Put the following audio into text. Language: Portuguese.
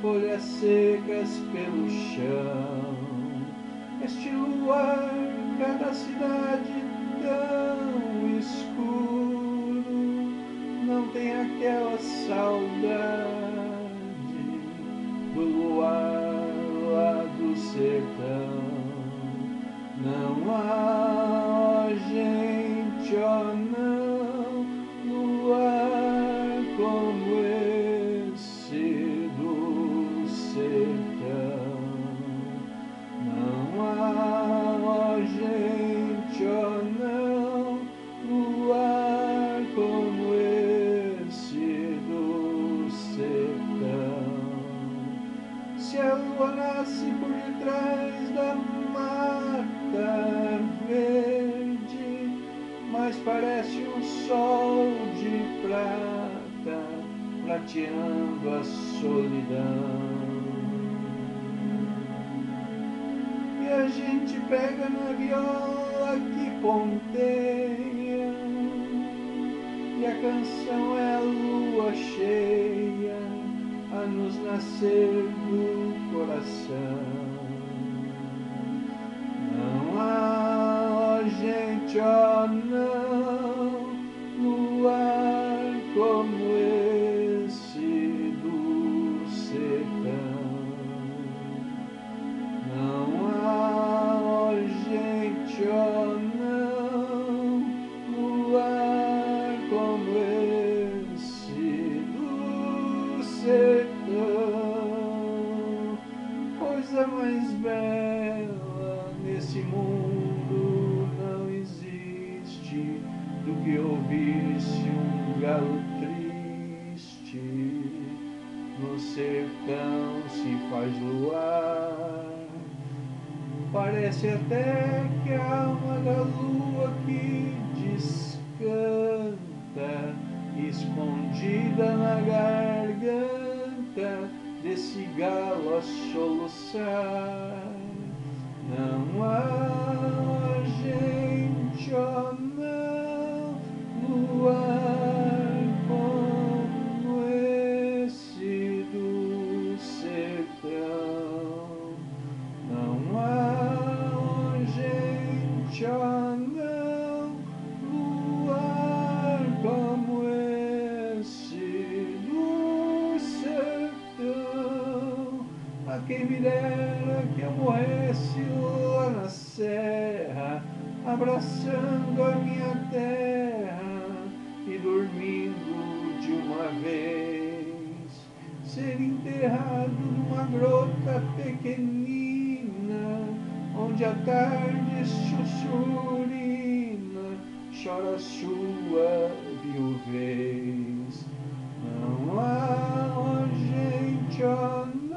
folhas secas pelo chão. Este luar, cada cidade tão escuro, não tem aquela saudade do luar lá do sertão. Não há, gente, oh não, luar como esse do sertão. Não há, oh gente, oh não, luar como esse do sertão. Se a lua nasce por detrás da mata verde, mas parece um sol de prata, prateando a solidão. E a gente pega na viola que ponteia, e a canção é a lua cheia a nos nascer do coração. Não há, oh gente, oh não, luar como esse do sertão. Não há, oh gente, oh não, luar como esse do sertão. Coisa mais bela nesse mundo não existe do que ouvir-se um galo triste. No sertão se faz luar, parece até que a alma da lua que descanta, escondida na garganta desse galo a soluçar. Não há, gente, oh não, luar como esse do sertão. Não há, gente, oh não, luar como esse do sertão. A quem me dera que eu morresse lá na serra, abraçando a minha terra e dormindo de uma vez, ser enterrado numa grota pequenina, onde a tarde sussurina chora sua viuvez. Não há, oh gente, oh